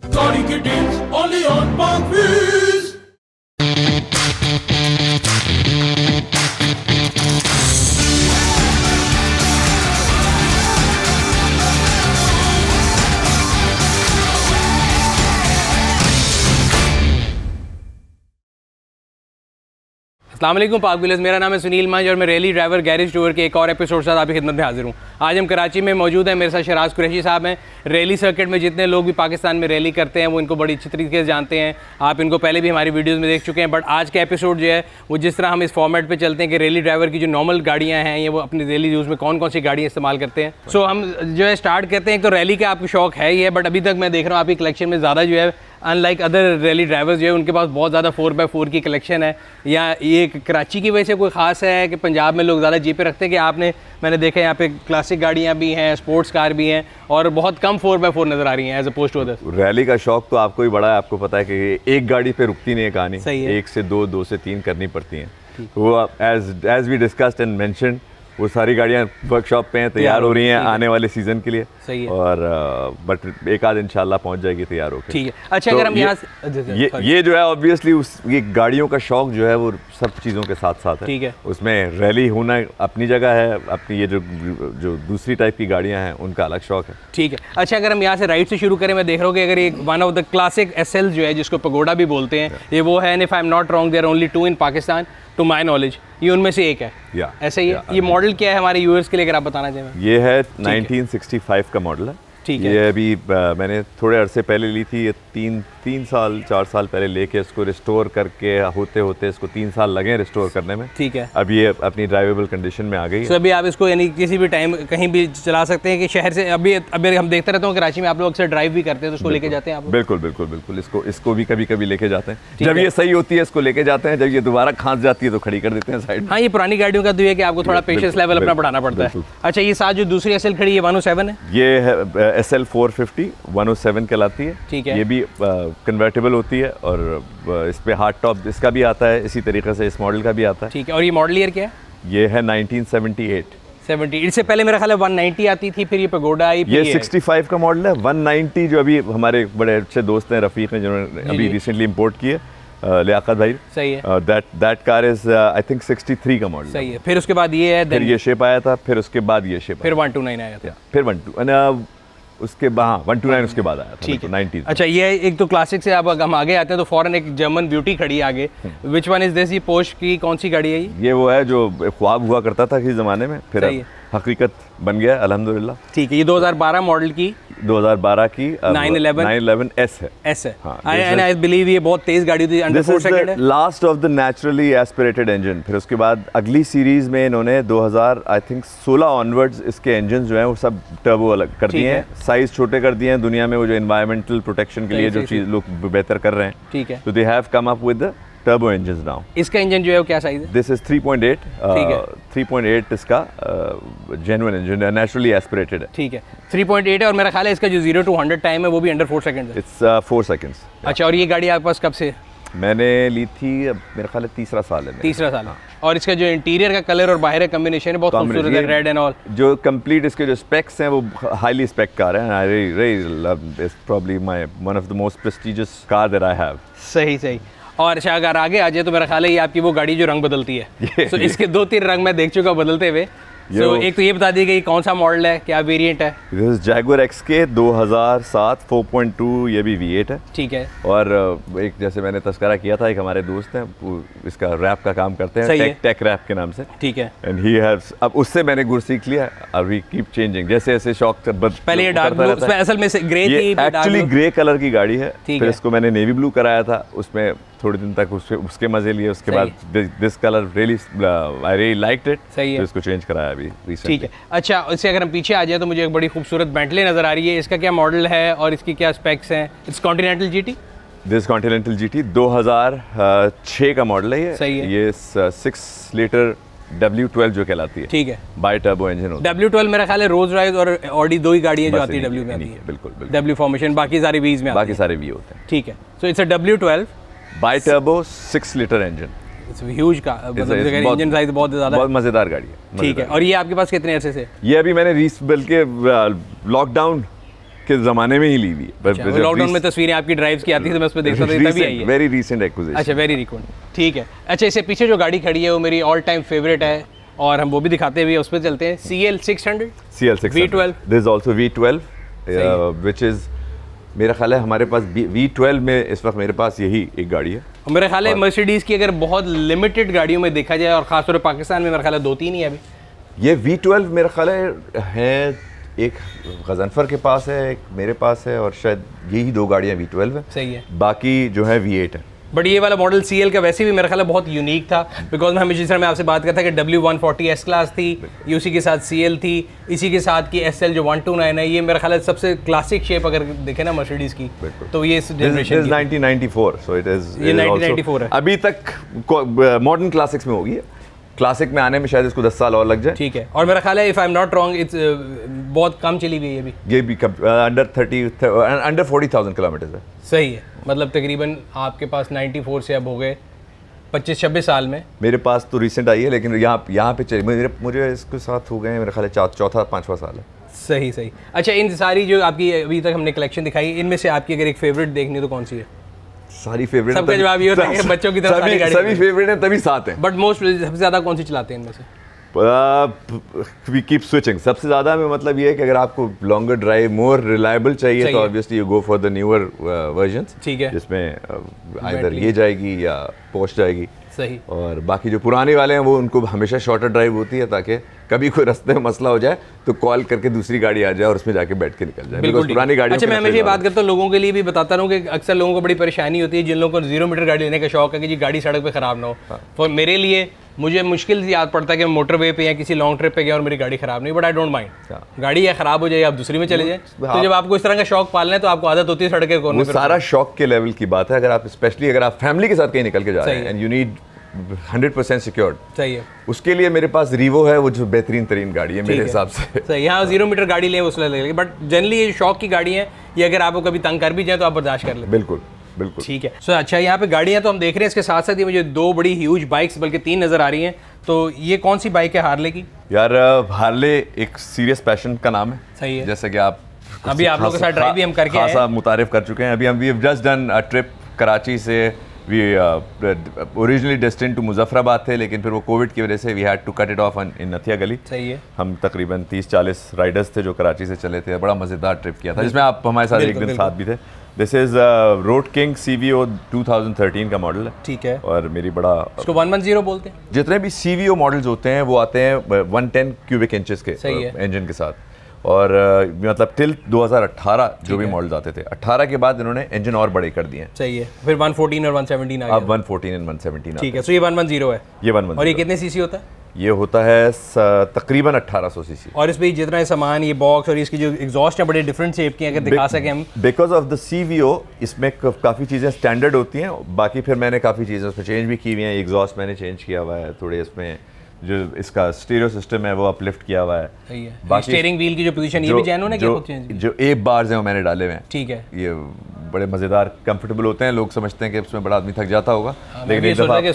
Gaudi ki deals only on Parkviz. अस्सलाम वालेकुम पाक विलेज, मेरा नाम है सुनील मंज और मैं रैली ड्राइवर गैरेज टूर के एक और एपिसोड के साथ आपकी खिदमत में हाजिर हूँ। आज हम कराची में मौजूद हैं, मेरे साथ शराज कुरैशी साहब हैं। रैली सर्किट में जितने लोग भी पाकिस्तान में रैली करते हैं वो इनको बड़ी अच्छी तरीके से जानते हैं। आप इनको पहले भी हमारी वीडियोज़ में देख चुके हैं, बट आज का एपिसोड जो है वो जिस तरह हम इस फॉर्मेट पर चलते हैं कि रैली ड्राइवर की जो नॉर्मल गाड़ियाँ हैं ये वो अपने डेली यूज़ में कौन कौन सी गाड़ियाँ इस्तेमाल करते हैं। सो हम जो है स्टार्ट करते हैं। तो रैली का आपको शौक है ही है, बट अभी तक मैं देख रहा हूँ आपकी कलेक्शन में ज़्यादा जो है अनलाइक अदर रैली ड्राइवर्स जो है उनके पास बहुत ज़्यादा 4x4 की कलेक्शन है। या ये कराची की वजह से कोई ख़ास है कि पंजाब में लोग ज़्यादा जीपे रखते हैं कि आपने, मैंने देखा है यहाँ पे क्लासिक गाड़ियाँ भी हैं, स्पोर्ट्स कार भी हैं और बहुत कम 4x4 नज़र आ रही हैं as opposed to others. Rally का शौक तो आपको ही बड़ा है, आपको पता है कि एक गाड़ी पे रुकती नहीं है कहानी, सही है। 1 से 2, 2 से 3 करनी पड़ती हैं। वो as we discussed and mentioned वो सारी गाड़ियाँ वर्कशॉप पे हैं, तैयार हो रही हैं आने वाले सीज़न के लिए। सही है। और बट एक आध इंशाल्लाह पहुंच जाएगी तैयार होकर। ठीक है। अच्छा, तो अगर हम यहाँ ये जो है ऑब्वियसली ये गाड़ियों का शौक जो है वो सब चीज़ों के साथ साथ है। ठीक है। उसमें रैली होना अपनी जगह है, अपनी ये जो दूसरी टाइप की गाड़ियाँ हैं उनका अलग शौक है। ठीक है। अच्छा, अगर हम यहाँ से राइट से शुरू करें, मैं देख रहा हूँ कि अगर एक one of the classic SL जो है जिसको पगोडा भी बोलते हैं, ये वो है। If I am not wrong, there are only 2 in Pakistan to my knowledge, ये उनमें से एक है। ऐसा ही है। ये मॉडल क्या है हमारे यूएस के लिए, अगर आप बताना चाहें? ये है 1965 का मॉडल है। ठीक है। ये अभी मैंने थोड़े अरसे पहले ली थी। ये 4 साल पहले लेके इसको रिस्टोर करके होते होते इसको 3 साल लगे रिस्टोर करने में। ठीक है। अब ये अपनी ड्राइवेबल कंडीशन में आ गई है। तो अभी आप इसको यानी किसी भी टाइम कहीं भी चला सकते हैं कि शहर से अभी हम देखते रहते हैं कराची में आप लोग अक्सर ड्राइव भी करते हैं, तो उसको लेके जाते हैं आप? बिल्कुल बिल्कुल बिल्कुल। इसको भी कभी कभी लेके जाते हैं। जब ये सही होती है इसको लेके जाते हैं, जब ये दोबारा खांस जाती है तो खड़ी कर देते हैं साइड। हाँ, ये पुरानी गाड़ियों का तो है कि आपको थोड़ा पेशेंस लेवल अपना बढ़ाना पड़ता है। अच्छा, ये साथ जो दूसरी एसएल खड़ी है 107 है? ये है SL 450 107 कहलाती है। ठीक है। ये भी कन्वर्टेबल होती है और इस पे हार्ड टॉप इसका भी आता है, इसी तरीके से इस मॉडल का भी आता है। ठीक है। और ये मॉडल ईयर क्या है? ये है 1978। 70। इससे पहले मेरा ख्याल है 190 आती थी, फिर ये पगोडा आई। ये 65 का मॉडल है। 190 जो अभी हमारे बड़े अच्छे दोस्त हैं रफ़ीक ने, जिन्होंने अभी रिसेंटली इंपोर्ट की है, लियाकत भाई। सही है। That car is I think 63 का मॉडल। सही है। फिर उसके बाद ये है, फिर ये शेप आया था, फिर उसके बाद ये शेप, फिर 129 आया था, फिर 12 उसके बाद 129 उसके बाद आया था। ठीक है। 90। अच्छा, ये एक तो क्लासिक से अब हम आगे आते हैं तो फॉरन एक जर्मन ब्यूटी खड़ी है आगे। Which one is this? ये पोर्श की कौन सी गाड़ी है ये वो है जो ख्वाब हुआ करता था किसी ज़माने में, फिर हकीकत बन गया अल्हम्दुलिल्लाह। ठीक है। ये 2012 मॉडल की 2012 की 911 S है। S है। आई बिलीव ये बहुत तेज गाड़ी थी, अंडर 4 सेकंड है। Last of the naturally aspirated engine. फिर उसके बाद अगली सीरीज में इन्होंने 2016 ऑनवर्ड्स इसके इंजन जो हैं वो सब टर्बो अलग कर दिए हैं, साइज छोटे कर दिए हैं। दुनिया में वो जो एनवायरमेंटल प्रोटेक्शन के लिए जो चीज़ लोग बेहतर कर रहे हैं, ठीक है, तो they have come up with the turbo engine now. इसका इंजन जो है वो क्या साइज है? This is 3.8। 3.8 इसका जेन्युइन इंजन है, नेचुरली एस्पिरेटेड है। ठीक है। 3.8 है और मेरा ख्याल है इसका जो 0 to 100 टाइम है वो भी अंडर 4 सेकंड है। It's 4 seconds. अच्छा, और ये गाड़ी आपके पास कब से? मैंने ली थी, मेरा ख्याल है तीसरा साल है। तीसरा साल। और इसका जो इंटीरियर का कलर और बाहर का कॉम्बिनेशन है बहुत खूबसूरत है, रेड एंड ऑल। जो कंप्लीट इसके जो स्पेक्स हैं वो हाईली स्पेक कार है। I really love this, probably my one of the most prestigious car that I have. सही सही। और अच्छा, अगर आगे आ जाए तो मेरा ख्याल है ये आपकी वो गाड़ी जो रंग बदलती है। तो इसके 2-3 रंग मैं देख चुका बदलते हुए। एक तो ये बता दीजिए कि कौन सा मॉडल है, क्या वेरिएंट है? दिस इज जैगुआर XK 2007 4.2, ये भी V8 है। ठीक है। और एक जैसे मैंने तस्करा किया था, एक हमारे दोस्त हैं वो इसका रैप का काम करते हैं, टेक रैप के नाम से। ठीक है। एंड ही हैज, अब उससे मैंने गुर सीख लिया और वी कीप चेंजिंग, जैसे ऐसे शौक पहले ये डार्क ब्लू, असल में ग्रे थी, एक्चुअली ग्रे कलर की गाड़ी है। फिर इसको मैंने नेवी ब्लू कराया था, उसमें थोड़े दिन तक उसके मजे लिए। उसके बाद this colour really I really liked it, तो इसको चेंज कराया अभी रिसेंटली। ठीक है। अच्छा, इससे अगर हम पीछे आ जाए तो मुझे एक बड़ी खूबसूरत बेंटले नजर आ रही है, इसका क्या मॉडल है और इसकी क्या स्पेक्स हैं? It's continental GT। This continental GT 2006 का मॉडल है ये। सही है। ये 6 लीटर W12 जो कहलाती है। ठीक है। बाई टर्बो इंजन होता है। W12 मेरा ख्याल है रोल्स रॉयस और ऑडी 2 ही गाड़ियां जो आती है W में आती है। बिल्कुल W फॉर्मेशन, बाकी सारे V's में आते हैं। बाकी सारे V होते हैं। ठीक है। So it's a W12 bi turbo 6 litre engine. It's huge का, मतलब इंजन साइज बहुत ज़्यादा, बहुत मज़ेदार गाड़ी है। ठीक है। और ये आपके पास कितने अरसे से? ये अभी मैंने बल्कि लॉकडाउन के ज़माने में ही ली हुई है। लॉकडाउन में तस्वीरें आपकी ड्राइव्स की आती थी तो मैं उस पर देखता था, तभी आई है। Very recent acquisition. अच्छा, वेरी रिकॉर्ड, ठीक है। अच्छा, इससे पीछे जो गाड़ी खड़ी है वो मेरी ऑल टाइम फेवरेट है और हम वो भी दिखाते हुए उस पर चलते हैं। CL600 V12। This is also V12 which is, मेरा ख्याल है हमारे पास V12 में इस वक्त मेरे पास यही एक गाड़ी है। और मेरा ख्याल है मर्सिडीज़ की अगर बहुत लिमिटेड गाड़ियों में देखा जाए और ख़ासतौर पर पाकिस्तान में मेरा ख्याल है 2-3 ही है अभी। ये V12 मेरा ख्याल है एक गज़नफर के पास है, एक मेरे पास है, और शायद यही 2 गाड़ियाँ V12 है। सही है। बाकी जो है V8 है। बट ये वाला मॉडल CL का वैसे भी मेरा ख्याल है बहुत यूनिक था, बिकॉज मैं हमेशा जिस तरह मैं आपसे बात करता कि W140 S क्लास थी, ये उसी के साथ CL थी, इसी के साथ की SL जो 129 है, ये मेरा ख्याल है सबसे क्लासिक शेप अगर देखें ना मर्सिडीज़ की, तो ये इस जनरेशन की 1994, सो इट इज, ये 1994 है। अभी तक मॉडर्न क्लासिक्स में होगी। क्लासिक में आने में शायद इसको 10 साल और लग जाए। ठीक है। और मेरा ख्याल है if I am not wrong it's बहुत कम चली हुई है ये भी अंडर 40,000 किलोमीटर है। सही है, मतलब तकरीबन आपके पास 94 से अब हो गए 25-26 साल में। मेरे पास तो रिसेंट आई है, लेकिन यहाँ पे चली मुझे इसके साथ हो गए मेरे ख्याल है 4-5वां साल है। सही सही। अच्छा, इन सारी जो आपकी अभी तक हमने कलेक्शन दिखाई, इनमें से आपकी अगर एक फेवरेट देखनी तो कौन सी है? सारी फेवरेट। सबका जवाब ये होता है कि बच्चों की तरफ सारी गाड़ी सभी फेवरेट हैं, तभी साथ हैं। बट मोस्ट सबसे ज़्यादा कौन सी चलाते हैं इनमें से? We keep switching. सबसे ज़्यादा में मतलब ये है कि अगर आपको लॉन्गर ड्राइव, मोर रिलायबल चाहिए तो obviously you go for the newer versions. ठीक है। जिसमें आइदर ये जाएगी या पोर्श जाएगी। सही। और बाकी जो पुराने वाले हैं वो उनको हमेशा शॉर्टर ड्राइव होती है, ताकि कभी कोई रास्ते में मसला हो जाए तो कॉल करके दूसरी गाड़ी आ जाए और उसमें जाके बैठ के निकल जाए। बिल्कुल पुरानी गाड़ी। अच्छा, मैं हमेशा ये बात करता हूँ, लोगों के लिए भी बताता हूँ कि अक्सर लोगों को बड़ी परेशानी होती है जिन लोगों को 0 मीटर गाड़ी लेने का शौक है कि जी गाड़ी सड़क पे ख़राब ना हो। तो मेरे लिए मुझे मुश्किल से याद पड़ता है कि मोटरवे पे या किसी लॉन्ग ट्रिप पे गया और मेरी गाड़ी ख़राब नहीं, बट आई डोंट माइंड। गाड़ी या ख़राब हो जाए आप दूसरी में चले जाए। तो जब आपको इस तरह का शौक पालना है तो आपको आदत होती है सड़क के कोने पे। सारा शौक के लेवल की बात है। अगर आप स्पेशली अगर आप फैमिली के साथ कहीं निकल के जा रहे हैं एंड यू नीड 100% सिक्योर्ड, सही है, उसके लिए मेरे पास रीवो है, वो जो बेहतरीन तरीन गाड़ी है मेरे हिसाब से। सही। यहाँ 0 मीटर गाड़ी लें उसमें लगेगी, बट जनरली ये शौक की गाड़ी है, ये अगर आपको कभी तंग कर भी जाए तो आप बर्दाश्त कर लें। बिल्कुल बिल्कुल। ठीक है। सो अच्छा, यहाँ पे गाड़ियाँ तो हम देख रहे हैं, इसके साथ साथ ये मुझे 2 बड़ी ह्यूज बाइक्स बल्कि 3 नज़र आ रही हैं। तो ये कौन सी बाइक है हार्ले की? यार हार्ले एक सीरियस पैशन का नाम है। सही है। जैसे कि आप अभी आप लोगों के साथ ड्राइव भी हम करके आए हैं, मुतारिफ कर चुके हैं। अभी हम we have just done a trip Karachi से। We originally destined to Muzaffarabad थे, लेकिन फिर वो कोविड की वजह से we had to cut it off in Nathia Gali. सही है। हम तकरीबन 30-40 राइडर्स थे जो कराची से चले थे। बड़ा मज़ेदार ट्रिप किया था जिसमें आप हमारे साथ एक दिन साथ भी थे। This is road king CVO 2013 का मॉडल है। ठीक है। और मेरी बड़ा, इसको 110 बोलते हैं। जितने भी CVO मॉडल्स होते हैं वो आते हैं 110 क्यूबिक इंचेस के इंजन के साथ। और मतलब टिल 2018 जो भी मॉडल्स आते थे, 18 के बाद इन्होंने इंजन और बड़े कर दिए हैं। सही है। फिर 114 और 117 आ गया। अब 114 और 117। ठीक है। सो ये 110 है। ये 110। और ये कितने सीसी होता है? ये होता है तकरीबन 1800 सीसी। और इस पे जितना सामान, ये बॉक्स और इसकी जो एग्जॉस्ट है बड़े डिफरेंट शेप की, अगर दिखा सकें हम। बिकॉज ऑफ द CVO इसमें काफ़ी चीज़ें स्टैंडर्ड होती हैं। बाकी फिर मैंने काफ़ी चीज़ें उसमें चेंज भी की हुई हैं। एग्जॉस्ट मैंने चेंज किया हुआ है थोड़े, इसमें जो इसका स्टीरियो सिस्टम है वो अपलिफ्ट किया हुआ है। सही है। बाकी स्टीयरिंग व्हील की जो पोजीशन ये भी जैनो ने खुद चेंज की। जो एब बार्स हैं वो मैंने डाले हुए हैं। ठीक है। ये बड़े मज़ेदार कंफर्टेबल होते हैं। लोग समझते हैं कि उसमें बड़ा आदमी थक जाता होगा, लेकिन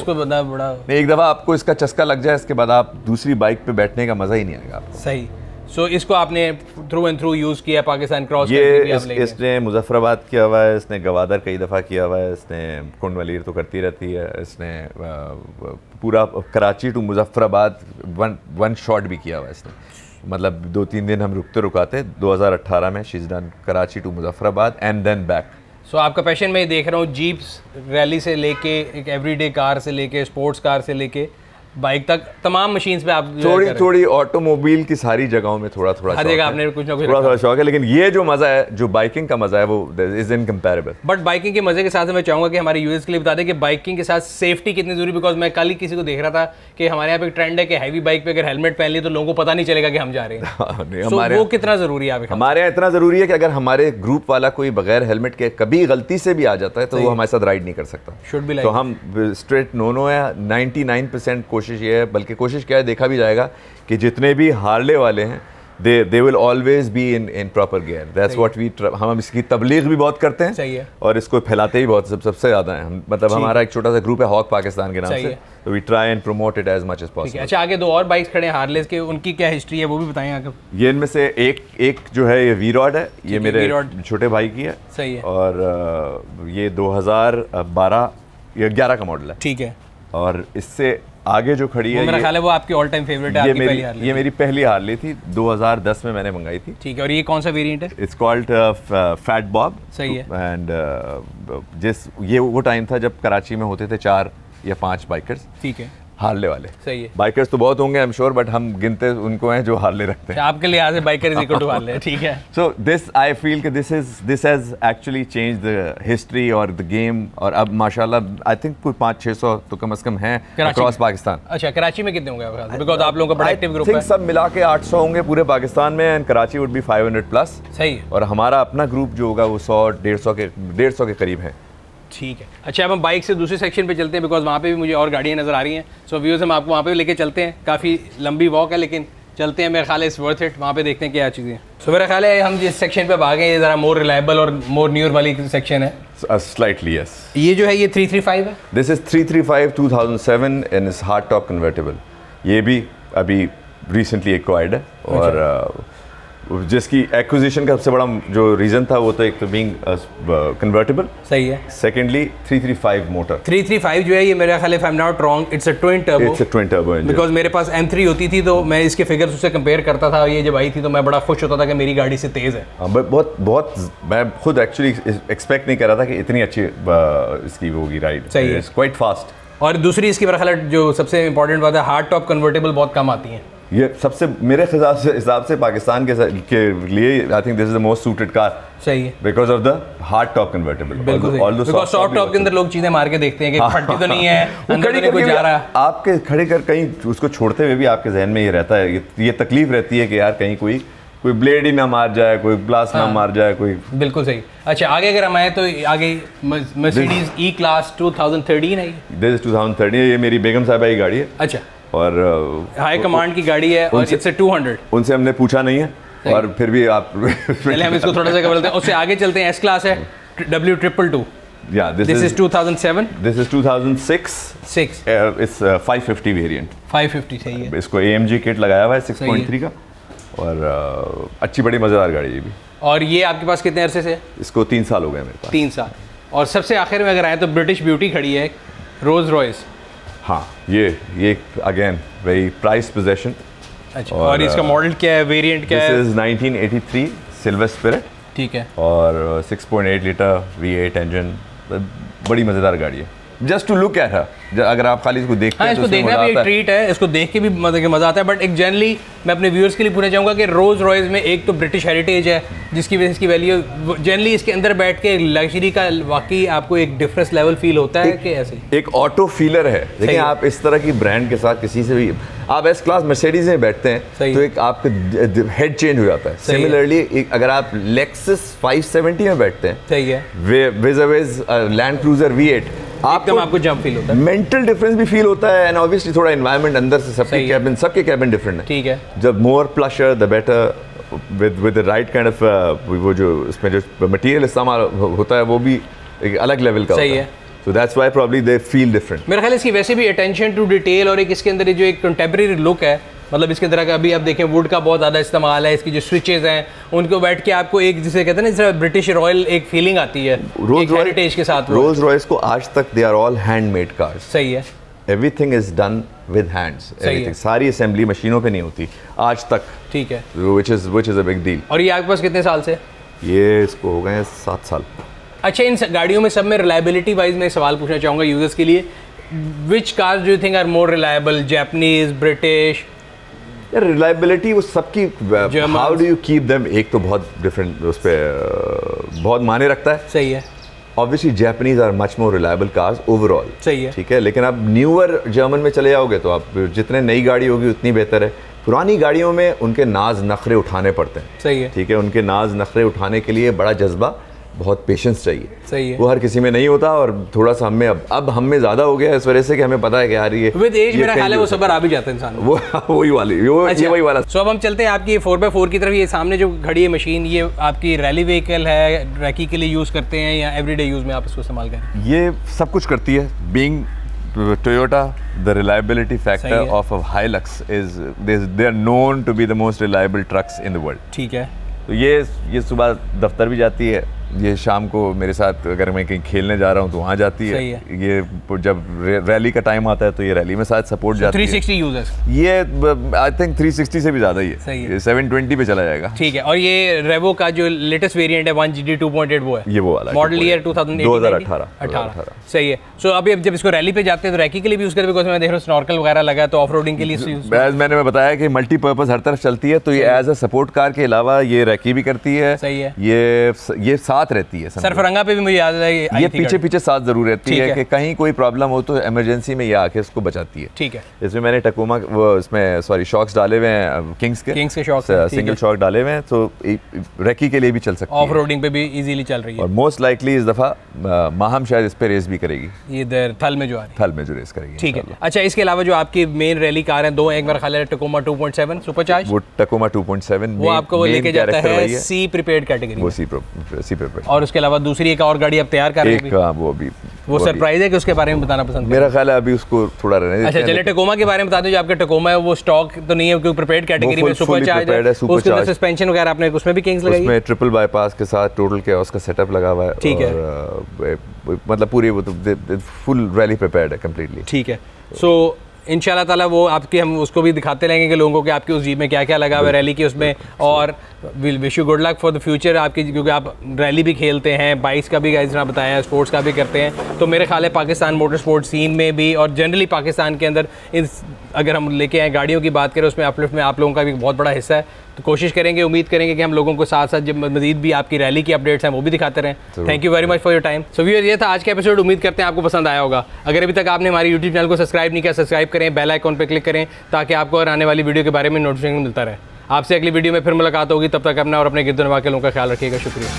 एक दफ़ा आपको इसका चस्का लग जाए, इसके बाद आप दूसरी बाइक पे बैठने का मज़ा ही नहीं आएगा आपको। सही। सो इसको आपने थ्रू एंड थ्रू यूज़ किया, पाकिस्तान क्रॉस इसने मुजफ्फराबाद किया हुआ है, इसने गवादर कई दफ़ा किया हुआ है, इसने कुंड वलीर तो करती रहती है, इसने पूरा Karachi to Muzaffarabad one shot भी किया हुआ है इसने। मतलब 2-3 दिन हम रुकते रुकाते। 2018 में she is done Karachi to Muzaffarabad and then back. So आपका पैशन मैं देख रहा हूँ, जीप्स रैली से लेके एक एवरीडे कार से लेके स्पोर्ट्स कार से लेके बाइक तक तमाम मशीन्स पे आप थोड़ी ऑटोमोबाइल की सारी जगहों में थोड़ा हर जगह आपने कुछ ना कुछ थोड़ा शौक है। लेकिन ये जो मज़ा है, जो बाइकिंग का मज़ा है, वो इज इनकम्पेरेबल। बट बाइकिंग के मज़े के साथ मैं चाहूँगा कि हमारे यूजर्स के लिए बता दें कि बाइकिंग के साथ सेफ्टी कितनी जरूरी। बिकॉज मैं कल ही किसी को देख रहा था कि हमारे यहाँ पे एक ट्रेंड है कि हैवी बाइक पे अगर हेलमेट पहन ली तो लोगों को पता नहीं चलेगा कि हम जा रहे हैं। हमारे वो कितना ज़रूरी है? हमारे यहाँ इतना ज़रूरी है कि अगर हमारे ग्रुप वाला कोई बगैर हेलमेट के कभी गलती से भी आ जाता है तो वो हमारे साथ राइड नहीं कर सकता। Should be. तो हम स्ट्रेट नो है। 99% कोशिश ये है, बल्कि कोशिश क्या है, देखा भी जाएगा कि जितने भी हार्ले वाले हैं they will always be in proper gear. That's what we हम इसकी तबलीग भी बहुत करते हैं। सही है। और इसको फैलाते भी बहुत सबसे ज़्यादा हैं। मतलब हमारा एक छोटा सा ग्रुप है हॉक पाकिस्तान के नाम से, तो we try and promote it as much as possible। अच्छा, आगे 2 और बाइक्स खड़े हैं हार्लेज के, उनकी क्या हिस्ट्री है वो भी बताएं आगे। ये इनमें से एक जो है ये वी-रॉड है, ये मेरे छोटे भाई की है। सही है। और ये 2012 या 11 का मॉडल है। ठीक है। और इससे आगे जो खड़ी है, मेरा ख्याल है वो आपकी ऑल टाइम फेवरेट है, आपकी पहली हार्ले। ये मेरी पहली हार्ले थी, 2010 में मैंने मंगाई थी। ठीक है। और ये कौन सा वेरिएंट है? It's called fat bob. सही है। एंड ये वो टाइम था जब कराची में होते थे 4 या 5 बाइकर्स। ठीक है। हार्ले वाले। सही है। बाइकर्स तो बहुत होंगे आई एम श्योर, बट हम गिनते उनको हैं जो हार्ले रखते हैं। आपके लिहाज से biker is equal to Harley. ठीक है। सो दिस आई फील कि this has actually change the history और द गेम। और अब माशाल्लाह आई थिंक कोई 500-600 तो कम से कम हैं अक्रॉस पाकिस्तान। अच्छा, कराची में कितने होंगे? बिकॉज़ आप लोगों का बड़ा एक्टिव ग्रुप है। सब मिला के 800 होंगे पूरे पाकिस्तान में, and Karachi would be 500 plus. सही है। और हमारा अपना ग्रुप जो होगा वो 100-150 के करीब है। ठीक है। अच्छा, अब हम बाइक से दूसरे सेक्शन पे चलते हैं, बिकॉज वहाँ पे भी मुझे और गाड़ियाँ नज़र आ रही हैं। सो व्यूअर्स, हम आपको वहाँ पे भी लेके चलते हैं। काफ़ी लंबी वॉक है लेकिन चलते हैं, मेरा ख्याल है इट्स वर्थ इट। वहाँ पे देखते हैं क्या चीज़ें। सो मेरा ख्याल है हम जिस सेक्शन पे आ गए ये ज़रा मोर रिलायबल और मोर न्यूअर वाली सेक्शन है। Slightly yes. ये जो है ये 335 है। This is 335 2007 and is hard top convertible. ये भी अभी रिसेंटली एक्वायर्ड है। और जिसकी एक्विजिशन का सबसे बड़ा जो रीज़न था वो तो एक तो बीइंग कन्वर्टेबल। सही है। Secondly 335 motor. 335 जो है ये मेरा ख्याल है, if I am not wrong, it's a twin turbo. It's a twin turbo engine. Because मेरे पास M3 होती थी तो मैं इसके फिगर्स उससे कंपेयर करता था। ये जब आई थी तो मैं बड़ा खुश होता था कि मेरी गाड़ी से तेज़ है। बहुत मैं खुद एक्चुअली एक्सपेक्ट नहीं कर रहा था कि इतनी अच्छी इसकी होगी राइड। सही है। It's quite fast. और दूसरी इसकी मेरा ख्याल है जो सबसे इंपॉर्टेंट बात है, हार्ड टॉप कन्वर्टेबल बहुत कम आती हैं। ये सबसे मेरे हिसाब से पाकिस्तान के लिए I think this is the most suited car. सही है। Because of the hard top convertible. बिल्कुल। बिकॉज सॉफ्ट टॉप के अंदर लोग चीजें मार के देखते हैं कि फटती तो नहीं है, अंदर तो नहीं कुछ जा रहा। आपके खड़े कर कहीं उसको छोड़ते हुए भी आपके जहन में ये रहता है, ये तकलीफ रहती है कि यार कहीं कोई ब्लेड ही ना मार जाए, कोई ग्लास ना मार जाए, कोई। बिल्कुल सही। अच्छा, आगे अगर हम आए तो आगे मर्सिडीज ई क्लास 2013 है। This is 2013। ये मेरी बेगम साहिबा की गाड़ी है। अच्छा। और हाई कमांड की गाड़ी है और इट्स 200। उनसे हमने पूछा नहीं है और फिर भी आप पहले हम इसको थोड़ा सा कवर करते हैं, उससे आगे चलते हैं। एस क्लास है W222। Yeah, this is 2007। This is 2006। 6। It's 550 variant. 550 सही है। इसको AMG किट लगाया हुआ है 6.3 का। और अच्छी बड़ी मज़ेदार गाड़ी ये भी। और ये आपके पास कितने अरसे से? इसको 3 साल हो गए मेरे पास। 3 साल। और सबसे आखिर में अगर आए तो ब्रिटिश ब्यूटी खड़ी है, रोल्स रॉयस। हाँ, ये अगेन वेरी प्राइस पोजेशन। अच्छा। और इसका मॉडल क्या है, वेरिएंट क्या है? This is 1983 silver spirit. ठीक है। और 6.8 लीटर V8 इंजन, बड़ी मज़ेदार गाड़ी है। Just to look at her, अगर आप खाली इसको देखते हैं इसको देखना भी एक ट्रीट है, इसको देख के भी मज़ा आता है। बट एक जनरली मैं अपने व्यूअर्स के लिए पूछना चाहूँगा कि रोल्स रॉयस में एक तो ब्रिटिश हेरिटेज है जिसकी वजह से इसकी वैल्यू, जनरली इसके अंदर बैठ के लग्जरी का वाकई आपको एक डिफरेंस लेवल फील होता है कि ऐसे एक ऑटो फीलर है। देखिए आप इस तरह की ब्रांड के साथ किसी से भी आप एस क्लास मर्सिडीज में बैठते हैं तो एक आपका हेड चेंज हो जाता है। सिमिलरली अगर आप लेक्सस 570 में बैठते हैं, सही है, विज़ लैंड क्रूजर V8, आपको जंप फील होता है, मेंटल डिफरेंस भी फील होता है। एंड ऑब्वियसली थोड़ा एनवायरनमेंट अंदर से सबके कैबिन डिफरेंट है। ठीक है। जब more plusher the better, with the right kind of वो जो इसमें जो मटेरियल इस्तेमाल होता है वो भी एक अलग लेवल का सही होता है। So that's why probably they feel different। मेरे ख्याल इसकी वैसे भी अटेंशन टू डिटेल और एक इसके अंदर जो एक कंटेम्प्रेरी लुक है, मतलब इसके अंदर अभी आप देखें वुड का बहुत ज़्यादा इस्तेमाल है, इसकी जो स्विचेस हैं उनको बैठ के आपको एक जिसे कहते हैं ना जैसे ब्रिटिश रॉयल एक फीलिंग आती है हेरिटेज के साथ। रोल्स रॉयस को आज तक they are all handmade cars. सही है। Everything is done with hands. Everything, सारी असेंबली मशीनों पे नहीं होती आज तक। ठीक है। which is a big deal। और ये आपके पास कितने साल से? ये इसको हो गए 7 साल। अच्छा, इन गाड़ियों में सब में रिलायबिलिटी वाइज मैं सवाल पूछना चाहूँगा यूजर्स के लिए, which cars do you think are more reliable, Japanese, British? यार रिलायबिलिटी वो सबकी, how do you keep them, एक तो बहुत डिफरेंट उस पर बहुत माने रखता है। सही है। Obviously Japanese are much more reliable cars overall. सही है। ठीक है, लेकिन आप न्यूअर जर्मन में चले जाओगे तो आप जितने नई गाड़ी होगी उतनी बेहतर है। पुरानी गाड़ियों में उनके नाज नखरे उठाने पड़ते हैं। सही है। ठीक है, उनके नाज नखरे उठाने के लिए बड़ा जज्बा बहुत पेशेंस चाहिए। सही है। वो हर किसी में नहीं होता, और थोड़ा सा हमें अब हम में ज़्यादा हो गया इस वजह से कि हमें पता है कि यार ये विद एज मेरा ख्याल है वो सब्र आ भी जाता है इंसान में। वो वही वाली ये वही वाला। सो अब हम चलते हैं आपकी 4x4 की तरफ। ये सामने जो खड़ी है मशीन, ये आपकी रैली व्हीकल है, रैकी के लिए यूज़ करते हैं या एवरीडे यूज़ में आप इसको इस्तेमाल करें? ये सब कुछ करती है। Being Toyota, the reliability factor of a Hilux is they are known to be the most reliable trucks in the world. ठीक है। तो ये सुबह दफ्तर भी जाती है, ये शाम को मेरे साथ अगर मैं कहीं खेलने जा रहा हूँ तो वहाँ जाती है। ये जब रैली का टाइम आता है तो ये रैली में साथ सपोर्ट जाती है। 360 यूजर्स ये आई थिंक 360 से भी ज़्यादा ही है। सही है। 720 पे चला जाएगा। ठीक है। और ये रेवो का जो लेटेस्ट वेरिएंट है 1GT 2.8 वो है, ये वो वाला मॉडल ईयर 2018। सही है। सो अभी जब इसको रैली पे जाते हैं तो रैकी के लिए भी यूज़ करते हैं, बिकॉज़ मैं देख रहा हूँ स्नॉर्कल वगैरह लगा है, तो ऑफ रोडिंग के लिए मैंने बताया कि मल्टीपर्पज़ हर तरफ चलती है, तो ये एज अ सपोर्ट कार के अलावा ये रैकी भी करती है। सही है। ये साथ रहती है। सरफरंगा पे भी मुझे याद है ये पीछे साथ जरूर रहती है कि कहीं कोई प्रॉब्लम हो तो इमरजेंसी में ये आके उसको बचाती है। ठीक है। इसमें मैंने टकोमा इसमें शॉक्स डाले हुए हैं, किंग्स के शॉक्स, सिंगल शॉक डाले हुए हैं, तो रैकी के लिए भी चल सकती है। ऑफ रोडिंग पे भी इजीली चल रही है। और मोस्ट लाइकली इस दफा माहम शायद इस पे रेस भी करेगी, इधर थल में जो रेस करेगी। ठीक है। अच्छा, इसके अलावा जो आपकी मेन रैली कार है दो, एक बार ख्याल है टकोमा 2.7 सुपरचार्ज, वो टकोमा 2.7 वो आपको वो लेके जाता है सी प्रीपेड कैटेगरी, वो सी प्रीपेड। और उसके अलावा दूसरी एक और गाड़ी आप तैयार कर रहे हैं, वो सरप्राइज है कि उसके बारे में बताना पसंद मेरा ख्याल है अभी उसको थोड़ा रहने। अच्छा चलिए, टकोमा के बारे में बता दो। जो आपका टकोमा है वो स्टॉक तो नहीं है क्योंकि प्रीपेड कैटेगरी में सुपरचार्ज है, उसके अंदर सस्पेंशन वगैरह आपने उसमें भी किंग्स लगाई है, उसमें ट्रिपल बाईपास के साथ टोटल केओस का सेटअप लगा हुआ है। ठीक है। मतलब पूरी वो फुल रैली प्रिपेयर्ड है कंप्लीटली। ठीक है। सो इंशाल्लाह ताला वो आपकी हम उसको भी दिखाते रहेंगे कि लोगों को कि आपकी उस जीप में क्या क्या लगा हुआ है रैली की उसमें, और will wish you good luck for the future आपकी, क्योंकि आप रैली भी खेलते हैं, बाइक्स का भी जितना बताया है, स्पोर्ट्स का भी करते हैं, तो मेरे ख्याल है पाकिस्तान मोटर स्पोर्ट्स सीन में भी और जनरली पाकिस्तान के अंदर अगर हम लेके आए गाड़ियों की बात करें उसमें अपलिफ्ट में आप लोगों का भी बहुत बड़ा हिस्सा है। तो कोशिश करेंगे, उम्मीद करेंगे कि हम लोगों को साथ साथ जब मजीद भी आपकी रैली की अपडेट्स हैं वो भी दिखाते रहें। Thank you very much for your time. So viewers, ये था आज का एपिसोड। उम्मीद करते हैं आपको पसंद आया होगा। अगर अभी तक आपने हमारे यूट्यूब चैनल को सब्सक्राइब नहीं किया, सब्सक्राइब करें, बेल आइकॉन पर क्लिक करें ताकि आपको और आने वाली वीडियो के बारे में नोटिफिकेशन मिलता रहे। आपसे अगली वीडियो में फिर मुलाकात होगी, तब तक अपना और अपने गिरदनवा के लोगों का ख्याल रखिएगा। शुक्रिया।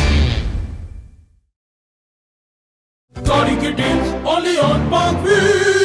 Sorry, kittens, only on Parkville.